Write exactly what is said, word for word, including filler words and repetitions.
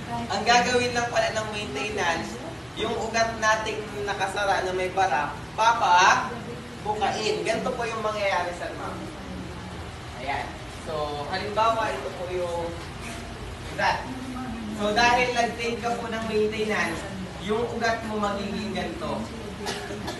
Ang gagawin lang pala ng maintenance, yung ugat nating nakasara na may bara, papa, bukain. Ganito po yung mangyayari sa ma'am. Ayan. So, halimbawa, ito po yung ugat. So, dahil nag-take ka po ng maintenance, yung ugat mo magiging ganito.